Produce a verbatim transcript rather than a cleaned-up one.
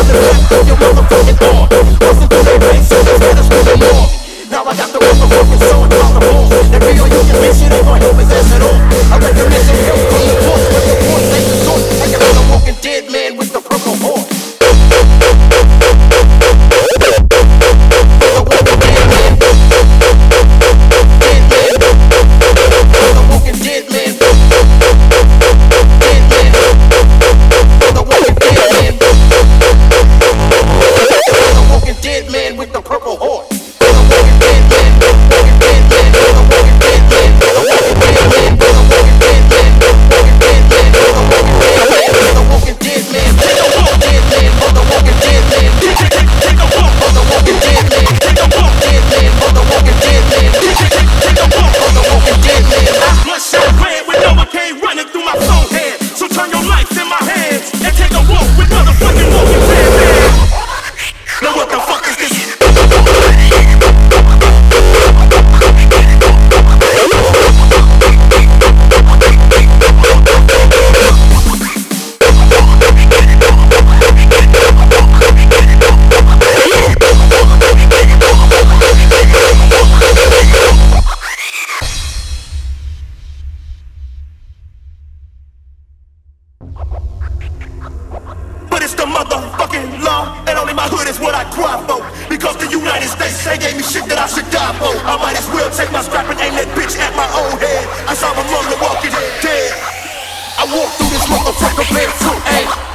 the rest of your motherfucking arm. Listen to their bass, instead of screaming more. Now I got the motherfucking song on the ball. That real you can bitch, it ain't gonna help his ass at all. I recommend some help from the boss, but the boss ain't the source. Like another walking dead man with the purple horse. But it's the motherfucking law, and only my hood is what I cry for. Because the United States, they gave me shit that I should die for. I might as well take my strap and aim that bitch at my own head. I saw them among the walking dead. I walk through this motherfucker barefoot, ayy.